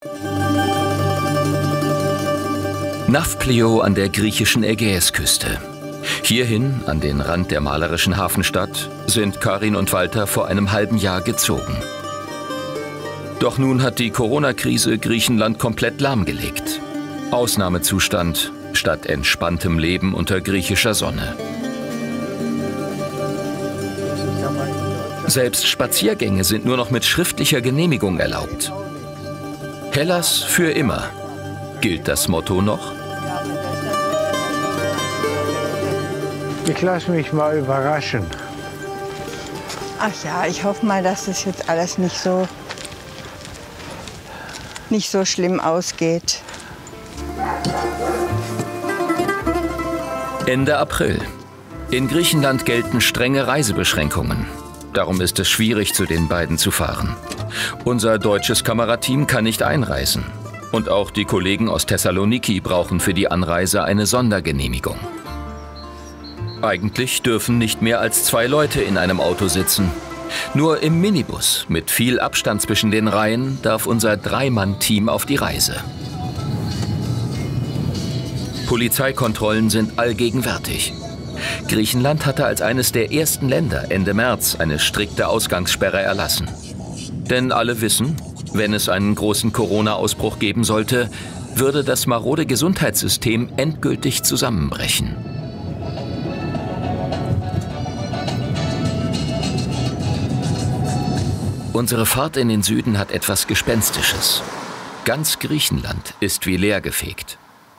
Nafplio an der griechischen Ägäisküste. Hierhin, an den Rand der malerischen Hafenstadt, sind Karin und Walter vor einem halben Jahr gezogen. Doch nun hat die Corona-Krise Griechenland komplett lahmgelegt. Ausnahmezustand statt entspanntem Leben unter griechischer Sonne. Selbst Spaziergänge sind nur noch mit schriftlicher Genehmigung erlaubt. Hellas für immer. Gilt das Motto noch? Ich lasse mich mal überraschen. Ach ja, ich hoffe mal, dass das jetzt alles nicht so schlimm ausgeht. Ende April. In Griechenland gelten strenge Reisebeschränkungen. Darum ist es schwierig, zu den beiden zu fahren. Unser deutsches Kamerateam kann nicht einreisen. Und auch die Kollegen aus Thessaloniki brauchen für die Anreise eine Sondergenehmigung. Eigentlich dürfen nicht mehr als 2 Leute in einem Auto sitzen. Nur im Minibus mit viel Abstand zwischen den Reihen darf unser 3-Mann-Team auf die Reise. Polizeikontrollen sind allgegenwärtig. Griechenland hatte als eines der ersten Länder Ende März eine strikte Ausgangssperre erlassen. Denn alle wissen, wenn es einen großen Corona-Ausbruch geben sollte, würde das marode Gesundheitssystem endgültig zusammenbrechen. Unsere Fahrt in den Süden hat etwas Gespenstisches. Ganz Griechenland ist wie leergefegt.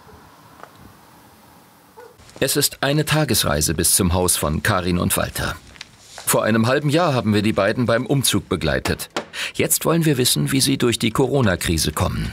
Es ist eine Tagesreise bis zum Haus von Karin und Walter. Vor einem halben Jahr haben wir die beiden beim Umzug begleitet. Jetzt wollen wir wissen, wie sie durch die Corona-Krise kommen.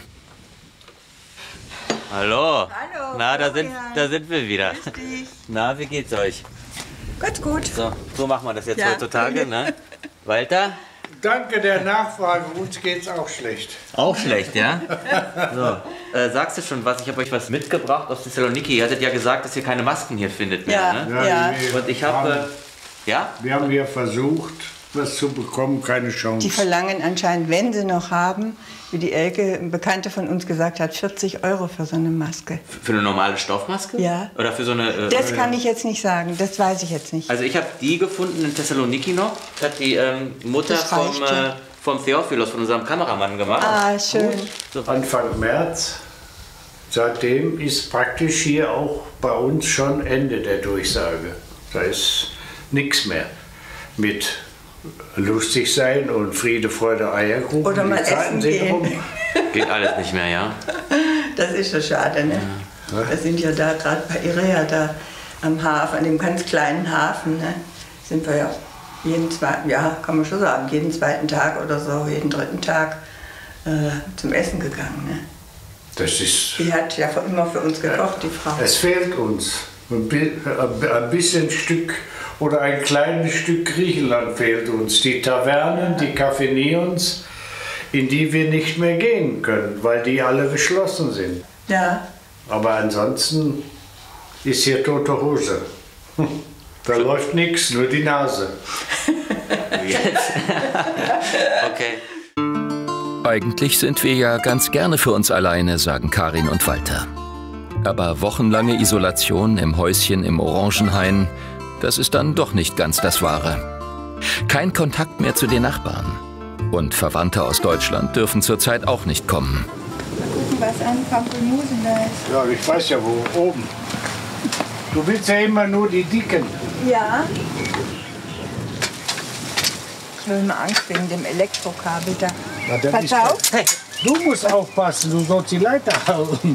Hallo. Hallo. Na, da sind wir wieder. Na, wie geht's euch? Gut, gut. So machen wir das jetzt Ja. heutzutage, ne? Walter? Danke der Nachfrage, uns geht's auch schlecht. Auch schlecht, ja? So, sagst du schon was? Ich habe euch was mitgebracht aus Thessaloniki. Ihr hattet ja gesagt, dass ihr keine Masken hier findet mehr, Ja, ne? ja. Und ich habe... ja? Wir haben hier versucht, was zu bekommen, keine Chance. Die verlangen anscheinend, wenn sie noch haben, wie die Elke, eine Bekannte von uns gesagt hat, 40 € für so eine Maske. Für eine normale Stoffmaske? Ja. Oder für so eine... Das kann ich jetzt nicht sagen, das weiß ich jetzt nicht. Also ich habe die gefunden in Thessaloniki noch. Das hat die Mutter Das reicht schon. vom Theophilos, von unserem Kameramann gemacht. Ah, schön. So. Anfang März. Seitdem ist praktisch hier auch bei uns schon Ende der Durchsage. Da ist nichts mehr mit lustig sein und Friede, Freude, Eierkuchen. Oder mal Die Zeiten essen sind gehen. rum. Geht alles nicht mehr, ja? Das ist so schade, ne? Ja. Wir sind ja da gerade bei Irea, da am Hafen, an dem ganz kleinen Hafen, ne? Sind wir ja jeden zweiten, ja, kann man schon sagen, jeden zweiten Tag oder so, jeden dritten Tag zum Essen gegangen, ne? Das ist, Die hat ja immer für uns gekocht, die Frau. es fehlt uns. Ein bisschen Stück oder ein kleines Stück Griechenland fehlt uns. Die Tavernen, die Cafenions, in die wir nicht mehr gehen können, weil die alle geschlossen sind. Ja. Aber ansonsten ist hier tote Hose. Da läuft nichts, nur die Nase. Jetzt. Okay. Eigentlich sind wir ja ganz gerne für uns alleine, sagen Karin und Walter. Aber wochenlange Isolation im Häuschen im Orangenhain, das ist dann doch nicht ganz das Wahre. Kein Kontakt mehr zu den Nachbarn. Und Verwandte aus Deutschland dürfen zurzeit auch nicht kommen. Mal gucken, was an Pampelmusen da ist. Ja, ich weiß ja wo, oben. Du willst ja immer nur die Dicken. Ja. Ich habe immer Angst wegen dem Elektrokabel da. Na, dann Pass ist auf. Hey, du musst aufpassen, du sollst die Leiter halten.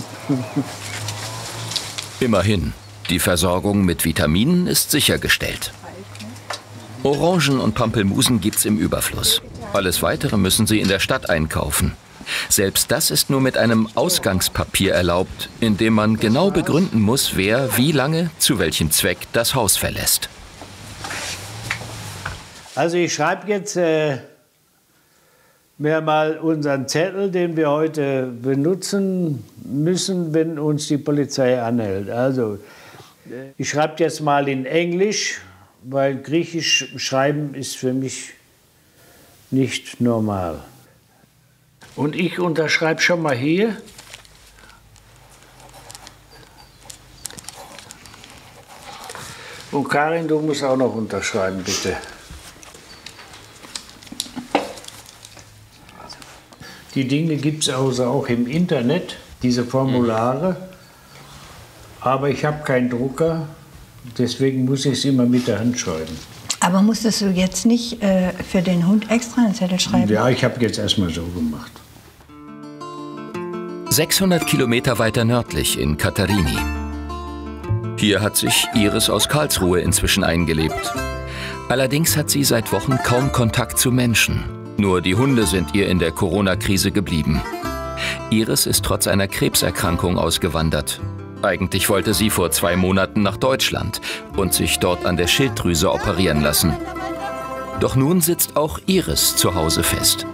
Immerhin, die Versorgung mit Vitaminen ist sichergestellt. Orangen und Pampelmusen gibt's im Überfluss. Alles Weitere müssen sie in der Stadt einkaufen. Selbst das ist nur mit einem Ausgangspapier erlaubt, in dem man genau begründen muss, wer wie lange zu welchem Zweck das Haus verlässt. Also ich schreibe jetzt mir mal unseren Zettel, den wir heute benutzen müssen, wenn uns die Polizei anhält. Also ich schreibe jetzt mal in Englisch, weil Griechisch schreiben ist für mich nicht normal. Und ich unterschreibe schon mal hier. Und Karin, du musst auch noch unterschreiben, bitte. Die Dinge gibt es also auch im Internet, diese Formulare. Aber ich habe keinen Drucker, deswegen muss ich es immer mit der Hand schreiben. Aber musstest du jetzt nicht für den Hund extra einen Zettel schreiben? Ja, ich habe jetzt erstmal so gemacht. 600 Kilometer weiter nördlich in Katerini. Hier hat sich Iris aus Karlsruhe inzwischen eingelebt. Allerdings hat sie seit Wochen kaum Kontakt zu Menschen. Nur die Hunde sind ihr in der Corona-Krise geblieben. Iris ist trotz einer Krebserkrankung ausgewandert. Eigentlich wollte sie vor 2 Monaten nach Deutschland und sich dort an der Schilddrüse operieren lassen. Doch nun sitzt auch Iris zu Hause fest.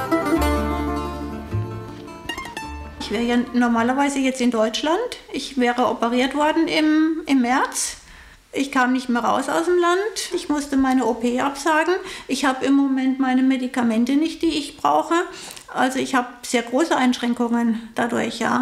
Ich wäre ja normalerweise jetzt in Deutschland. Ich wäre operiert worden im März. Ich kam nicht mehr raus aus dem Land. Ich musste meine OP absagen. Ich habe im Moment meine Medikamente nicht, die ich brauche. Also ich habe sehr große Einschränkungen dadurch, ja.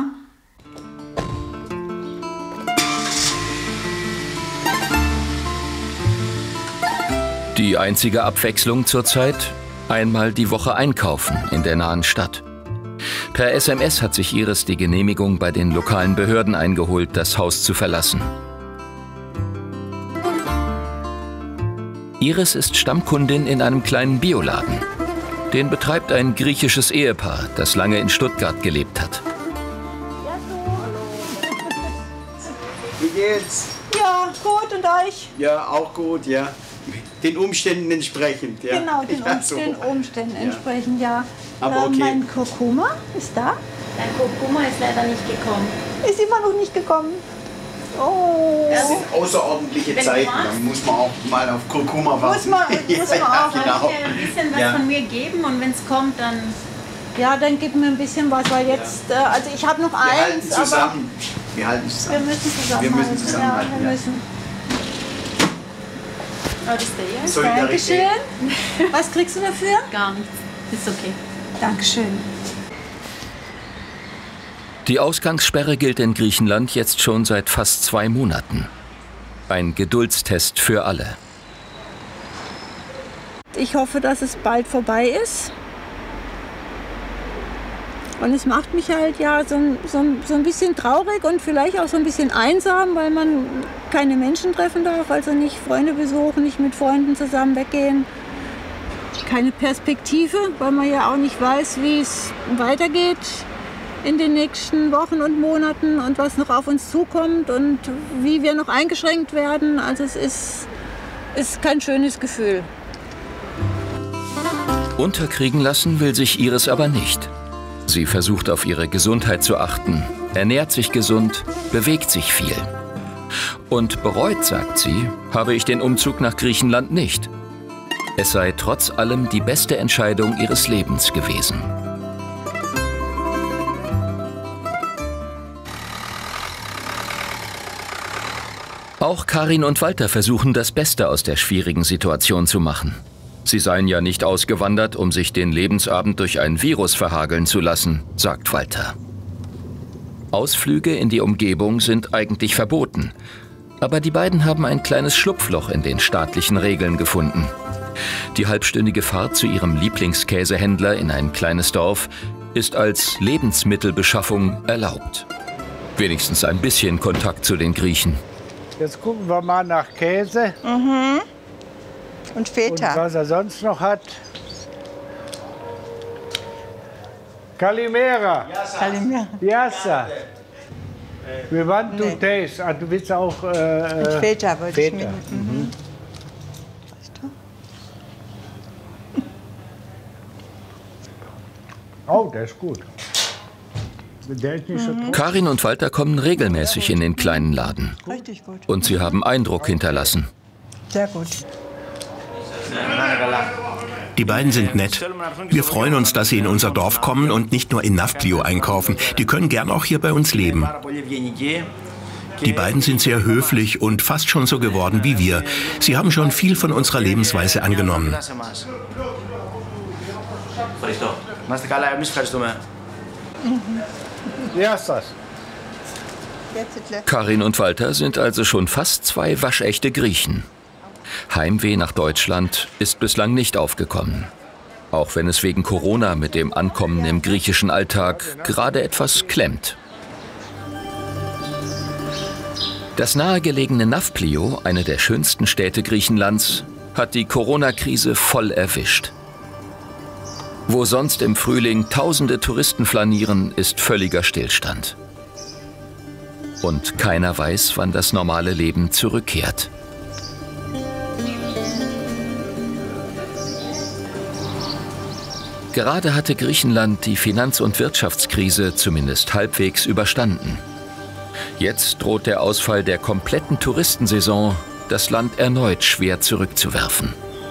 Die einzige Abwechslung zurzeit? Einmal die Woche einkaufen in der nahen Stadt. Per SMS hat sich Iris die Genehmigung bei den lokalen Behörden eingeholt, das Haus zu verlassen. Iris ist Stammkundin in einem kleinen Bioladen. Den betreibt ein griechisches Ehepaar, das lange in Stuttgart gelebt hat. Wie geht's? Ja, gut, und euch? Ja, auch gut, ja. Den Umständen entsprechend, ja. Genau, den Umständen entsprechend, ja. Aber okay. Mein Kurkuma ist da. Dein Kurkuma ist leider nicht gekommen. Ist immer noch nicht gekommen. Oh. Das sind außerordentliche Zeiten, da muss man auch mal auf Kurkuma warten. Muss man auch. Genau. Soll ich dir ein bisschen was von mir geben und wenn es kommt, dann... Ja, dann gib mir ein bisschen was, weil jetzt, also ich habe noch Wir eins, halten zusammen. Wir halten zusammen. Wir müssen zusammenhalten. Wir müssen zusammenhalten, Ja, wir müssen. Oh, das ist der hier. Solidarität. Dankeschön. Was kriegst du dafür? Gar nichts. Ist okay. Dankeschön. Die Ausgangssperre gilt in Griechenland jetzt schon seit fast 2 Monaten. Ein Geduldstest für alle. Ich hoffe, dass es bald vorbei ist. Und es macht mich halt ja so ein bisschen traurig und vielleicht auch so ein bisschen einsam, weil man keine Menschen treffen darf, also nicht Freunde besuchen, nicht mit Freunden zusammen weggehen. Keine Perspektive, weil man ja auch nicht weiß, wie es weitergeht in den nächsten Wochen und Monaten und was noch auf uns zukommt und wie wir noch eingeschränkt werden. Also es ist kein schönes Gefühl. Unterkriegen lassen will sich Iris aber nicht. Sie versucht auf ihre Gesundheit zu achten, ernährt sich gesund, bewegt sich viel. Und bereut, sagt sie, habe ich den Umzug nach Griechenland nicht. Es sei trotz allem die beste Entscheidung ihres Lebens gewesen. Auch Karin und Walter versuchen das Beste aus der schwierigen Situation zu machen. Sie seien ja nicht ausgewandert, um sich den Lebensabend durch ein Virus verhageln zu lassen, sagt Walter. Ausflüge in die Umgebung sind eigentlich verboten. Aber die beiden haben ein kleines Schlupfloch in den staatlichen Regeln gefunden. Die halbstündige Fahrt zu ihrem Lieblingskäsehändler in ein kleines Dorf ist als Lebensmittelbeschaffung erlaubt. Wenigstens ein bisschen Kontakt zu den Griechen. Jetzt gucken wir mal nach Käse. Mhm. Und Und Feta. was er sonst noch hat. Kalimera. Kalimera. Yassa. We want to Nee. taste. Ah, du willst auch Und Feta wollte ich Feta. mit. Mhm. Weißt du? Oh, der ist gut. Der ist nicht so trocken. Karin und Walter kommen regelmäßig in den kleinen Laden. Richtig gut. Und sie haben Eindruck hinterlassen. Sehr gut. Die beiden sind nett. Wir freuen uns, dass sie in unser Dorf kommen und nicht nur in Nafplio einkaufen. Die können gern auch hier bei uns leben. Die beiden sind sehr höflich und fast schon so geworden wie wir. Sie haben schon viel von unserer Lebensweise angenommen. Ευχαριστώ. Karin und Walter sind also schon fast 2 waschechte Griechen. Heimweh nach Deutschland ist bislang nicht aufgekommen. Auch wenn es wegen Corona mit dem Ankommen im griechischen Alltag gerade etwas klemmt. Das nahegelegene Nafplio, eine der schönsten Städte Griechenlands, hat die Corona-Krise voll erwischt. Wo sonst im Frühling tausende Touristen flanieren, ist völliger Stillstand. Und keiner weiß, wann das normale Leben zurückkehrt. Gerade hatte Griechenland die Finanz- und Wirtschaftskrise zumindest halbwegs überstanden. Jetzt droht der Ausfall der kompletten Touristensaison, das Land erneut schwer zurückzuwerfen.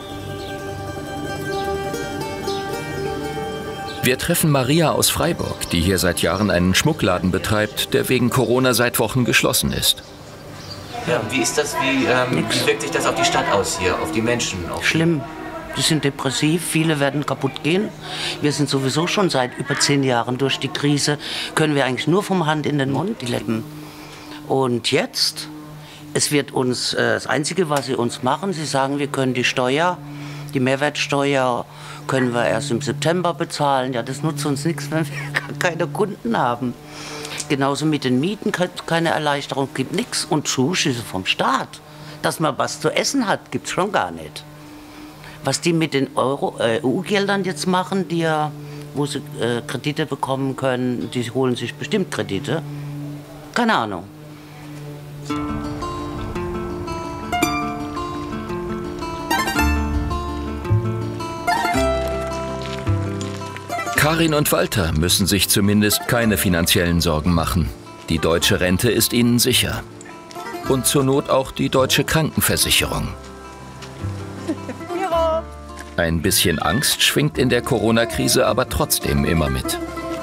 Wir treffen Maria aus Freiburg, die hier seit Jahren einen Schmuckladen betreibt, der wegen Corona seit Wochen geschlossen ist. Ja, wie ist das? Wie wirkt sich das auf die Stadt aus hier, auf die Menschen? Schlimm. Die sind depressiv, viele werden kaputt gehen. Wir sind sowieso schon seit über 10 Jahren durch die Krise, können wir eigentlich nur vom Hand in den Mund leben. Und jetzt, es wird uns, das Einzige, was sie uns machen, sie sagen, wir können die Steuer, die Mehrwertsteuer, können wir erst im September bezahlen. Ja, das nutzt uns nichts, wenn wir keine Kunden haben. Genauso mit den Mieten, keine Erleichterung, gibt nichts. Und Zuschüsse vom Staat, dass man was zu essen hat, gibt es schon gar nicht. Was die mit den EU-Geldern jetzt machen, wo sie Kredite bekommen können, die holen sich bestimmt Kredite. Keine Ahnung. Karin und Walter müssen sich zumindest keine finanziellen Sorgen machen. Die deutsche Rente ist ihnen sicher. Und zur Not auch die deutsche Krankenversicherung. Ein bisschen Angst schwingt in der Corona-Krise aber trotzdem immer mit.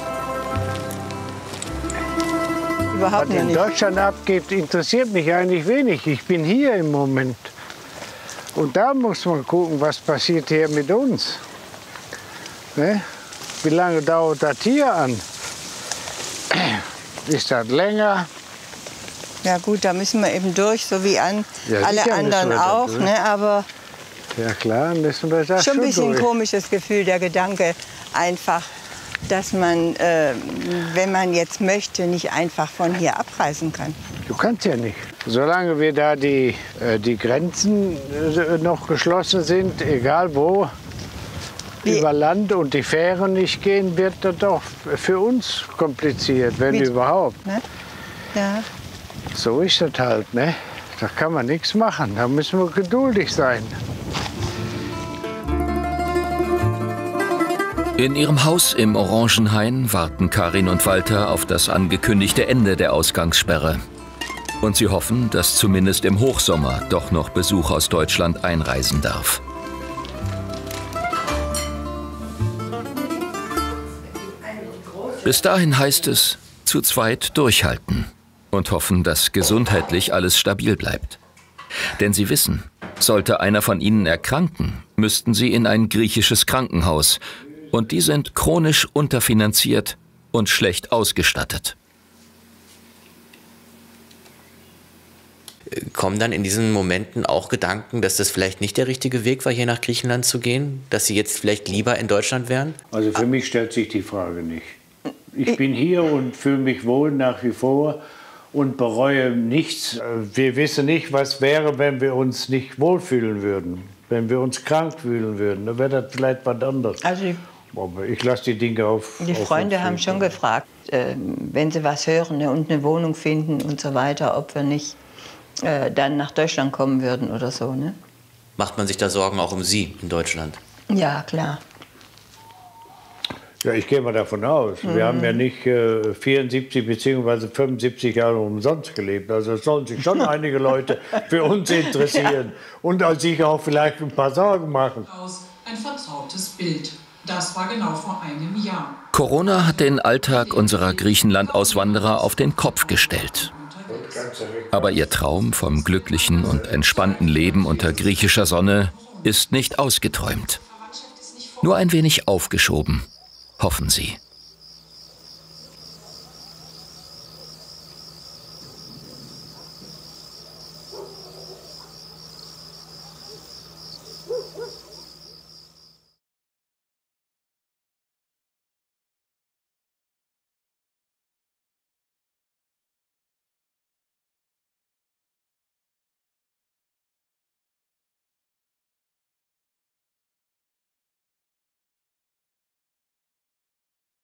Was in Deutschland abgeht, interessiert mich eigentlich wenig. Ich bin hier im Moment. Und da muss man gucken, was passiert hier mit uns. Ne? Wie lange dauert das hier an? Ist das länger? Ja gut, da müssen wir eben durch, so wie alle anderen auch. Ne? Aber ja klar, müssen wir das schon ein bisschen durch. Komisches Gefühl, der Gedanke einfach, dass man, wenn man jetzt möchte, nicht einfach von hier abreisen kann. Du kannst ja nicht. Solange wir da die Grenzen noch geschlossen sind, egal wo, über Land und die Fähren nicht gehen, wird das doch für uns kompliziert, wenn überhaupt. Ne? Ja. So ist das halt, ne? Da kann man nichts machen, da müssen wir geduldig sein. In ihrem Haus im Orangenhain warten Karin und Walter auf das angekündigte Ende der Ausgangssperre. Und sie hoffen, dass zumindest im Hochsommer doch noch Besuch aus Deutschland einreisen darf. Bis dahin heißt es, zu zweit durchhalten und hoffen, dass gesundheitlich alles stabil bleibt. Denn sie wissen, sollte einer von ihnen erkranken, müssten sie in ein griechisches Krankenhaus. Und die sind chronisch unterfinanziert und schlecht ausgestattet. Kommen dann in diesen Momenten auch Gedanken, dass das vielleicht nicht der richtige Weg war, hier nach Griechenland zu gehen? Dass Sie jetzt vielleicht lieber in Deutschland wären? Also für mich stellt sich die Frage nicht. Ich bin hier und fühle mich wohl nach wie vor und bereue nichts. Wir wissen nicht, was wäre, wenn wir uns nicht wohlfühlen würden. Wenn wir uns krank fühlen würden, dann wäre das vielleicht was anderes. Also aber ich lasse die Dinge auf. Die Freunde haben schon gefragt, wenn sie was hören, ne, und eine Wohnung finden und so weiter, ob wir nicht dann nach Deutschland kommen würden oder so. Ne? Macht man sich da Sorgen auch um Sie in Deutschland? Ja, klar. Ja, ich gehe mal davon aus. Wir haben ja nicht 74 bzw. 75 Jahre umsonst gelebt. Also es sollen sich schon einige Leute für uns interessieren und sich auch vielleicht ein paar Sorgen machen. Ein vertrautes Bild. Das war genau vor einem Jahr. Corona hat den Alltag unserer Griechenland-Auswanderer auf den Kopf gestellt. Aber ihr Traum vom glücklichen und entspannten Leben unter griechischer Sonne ist nicht ausgeträumt. Nur ein wenig aufgeschoben. hoffen sie.